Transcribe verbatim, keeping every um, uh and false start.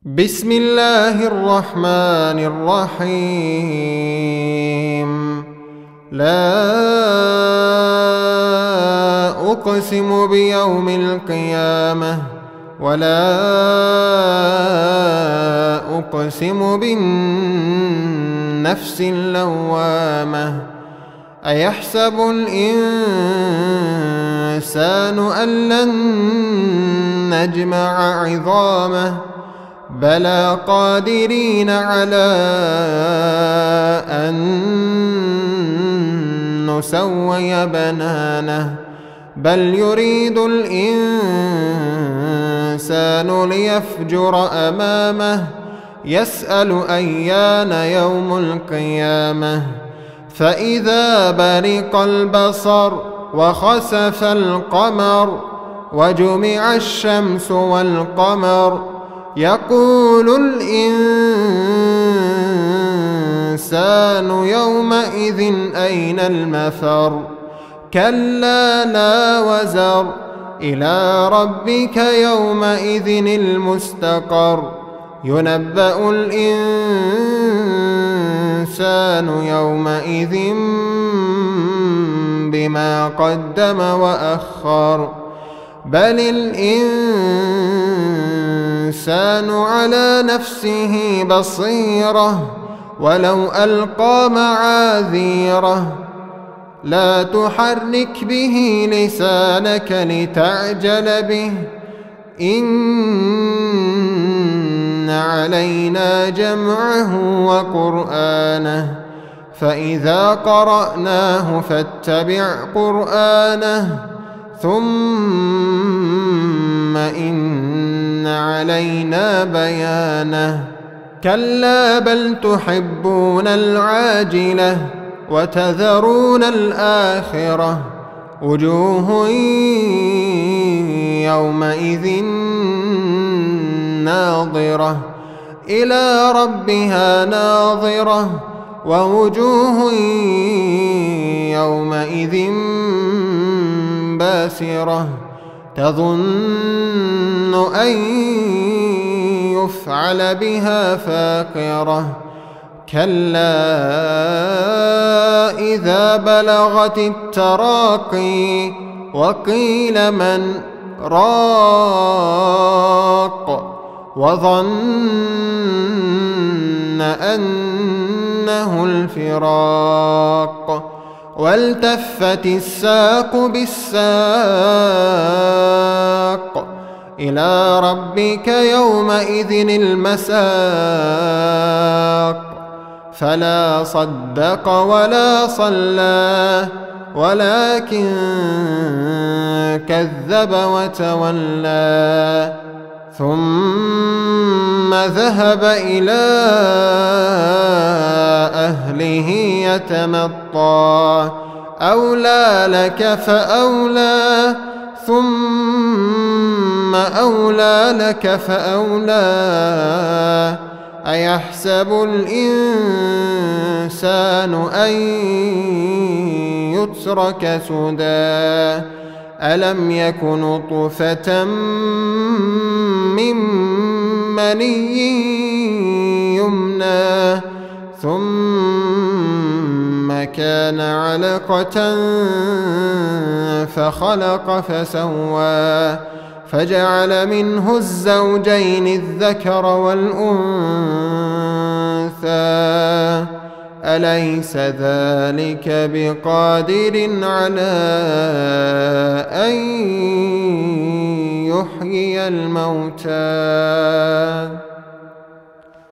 بسم الله الرحمن الرحيم. لا أقسم بيوم القيامة ولا أقسم بالنفس اللوامة. أيحسب الإنسان أن لن نجمع عظامه بلى قادرين على أن نسوي بنانه بل يريد الإنسان ليفجر أمامه يسأل أيان يوم القيامة. فإذا برق البصر وخسف القمر وجمع الشمس والقمر يقول الإنسان يومئذ أين المفر. كلا لا وزر إلى ربك يومئذ المستقر. ينبأ الإنسان يومئذ بما قدم وأخر بل الإنسان على نفسه بصيرة ولو ألقى معاذيره. لا تحرك به لسانك لتعجل به إن علينا جمعه وقرآنه فإذا قرأناه فاتبع قرآنه ثم إن علينا بيانه. كلا بل تحبون العاجلة وتذرون الآخرة وجوه يومئذ ناظرة إلى ربها ناظرة ووجوه يومئذ باسرة تظن أن يفعل بها فاقرة. كلا إذا بلغت التراقي وقيل من راق وظن أنه الفراق والتفت الساق بالساق إلى ربك يومئذ المساق. فلا صدق ولا صلى ولكن كذب وتولى ثم ذهب إلى أهله يتمطى. أولى لك فأولى ثم أولى لك فأولى. أيحسب الإنسان أن يترك سدى ألم يك نطفة من مني يمنى ثم كان علقة فخلق فسوى فجعل منه الزوجين الذكر والأنثى. أليس ذلك بقادر على أن يحيي الموتى؟